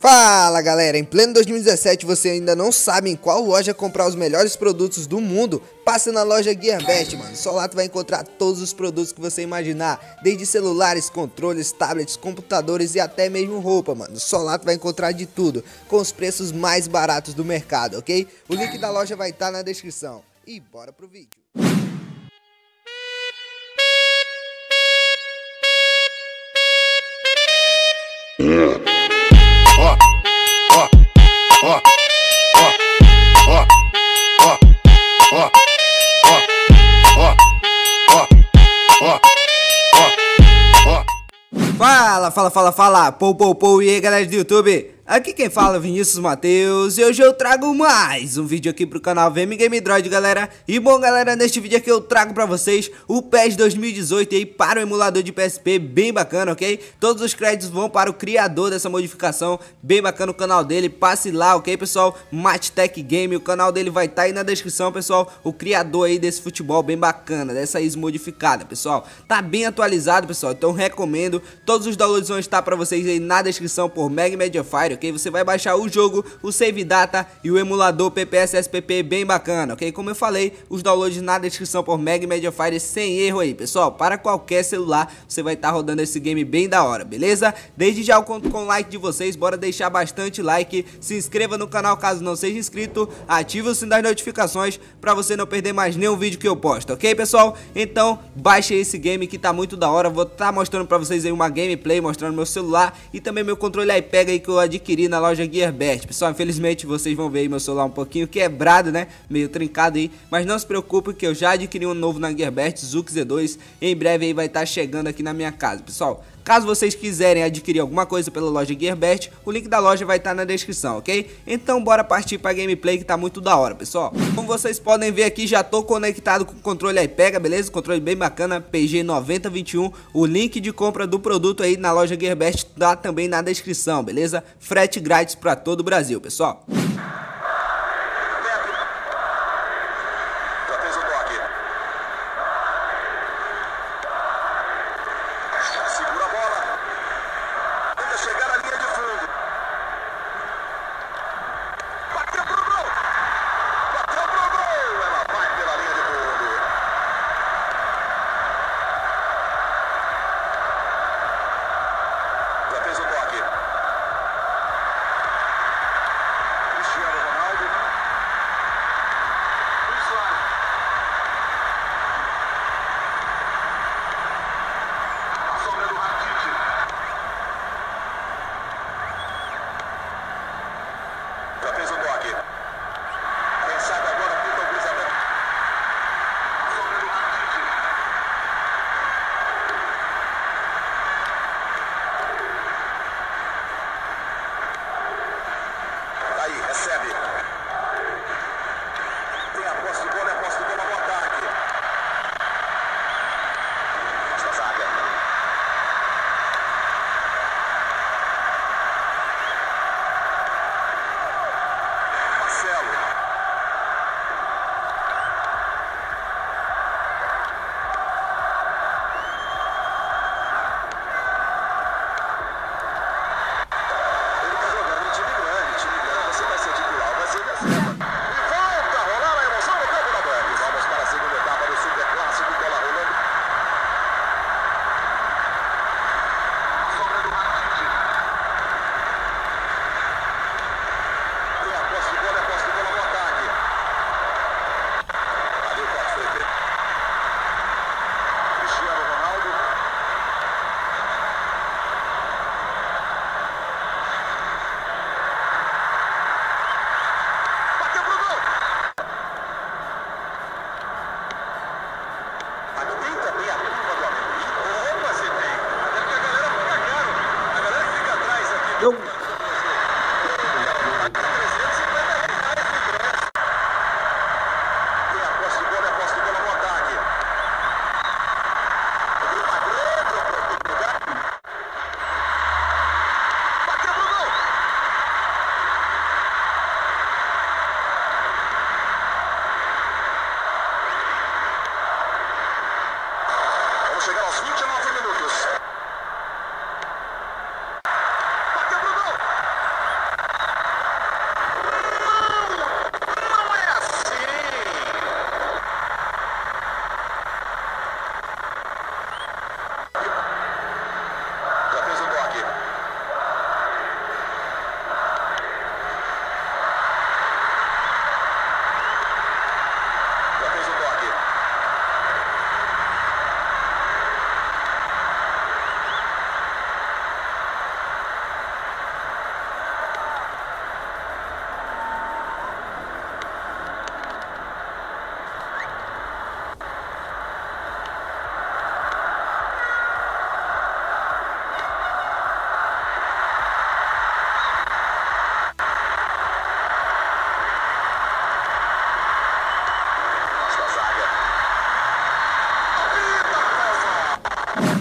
Fala galera, em pleno 2017 você ainda não sabe em qual loja comprar os melhores produtos do mundo? Passe na loja Gearbest, mano. Só lá tu vai encontrar todos os produtos que você imaginar, desde celulares, controles, tablets, computadores e até mesmo roupa, mano. Só lá tu vai encontrar de tudo, com os preços mais baratos do mercado, ok? O link da loja vai estar na descrição. E bora pro vídeo. Fala, pou, e aí galera do YouTube, aqui quem fala é Vinícius Matheus e hoje eu trago mais um vídeo aqui pro canal VM Game Droid, galera. E bom galera, neste vídeo aqui eu trago pra vocês o PES 2018 aí para o emulador de PSP, bem bacana, ok? Todos os créditos vão para o criador dessa modificação, bem bacana o canal dele, passe lá, ok pessoal? Matchtech Game, o canal dele vai estar aí na descrição, pessoal. O criador aí desse futebol bem bacana, dessa ISO modificada, pessoal. Tá bem atualizado, pessoal, então recomendo. Todos os downloads vão estar pra vocês aí na descrição por Mega Mediafire, ok? Você vai baixar o jogo, o save data e o emulador PPS-SPP bem bacana, ok? Como eu falei, os downloads na descrição por Mega Mediafire sem erro aí, pessoal. Para qualquer celular, você vai estar rodando esse game bem da hora, beleza? Desde já eu conto com o like de vocês, bora deixar bastante like, se inscreva no canal caso não seja inscrito, ative o sininho das notificações pra você não perder mais nenhum vídeo que eu posto, ok pessoal? Então, baixe esse game que tá muito da hora, vou estar mostrando pra vocês aí uma gameplay, mostrando meu celular e também meu controle iPad aí que eu adquiri na loja Gearbest. Pessoal, infelizmente vocês vão ver aí meu celular um pouquinho quebrado, né, meio trincado aí, mas não se preocupe que eu já adquiri um novo na Gearbest, Zux Z2, em breve aí vai estar chegando aqui na minha casa, pessoal. Caso vocês quiserem adquirir alguma coisa pela loja Gearbest, o link da loja vai estar na descrição, ok? Então bora partir pra gameplay que tá muito da hora, pessoal. Como vocês podem ver aqui, já tô conectado com o controle iPega, beleza? Controle bem bacana, PG9021. O link de compra do produto aí na loja Gearbest tá também na descrição, beleza? Frete grátis pra todo o Brasil, pessoal.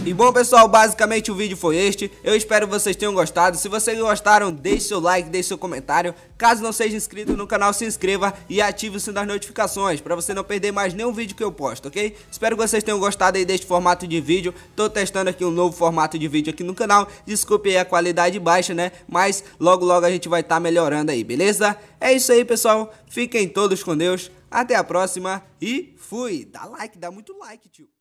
E bom pessoal, basicamente o vídeo foi este. Eu espero que vocês tenham gostado. Se vocês gostaram, deixe seu like, deixe seu comentário. Caso não seja inscrito no canal, se inscreva e ative o sininho das notificações para você não perder mais nenhum vídeo que eu posto, ok? Espero que vocês tenham gostado aí deste formato de vídeo. Tô testando aqui um novo formato de vídeo aqui no canal. Desculpe aí a qualidade baixa, né? Mas logo logo a gente vai estar melhorando aí, beleza? É isso aí, pessoal. Fiquem todos com Deus. Até a próxima e fui! Dá like, dá muito like, tio.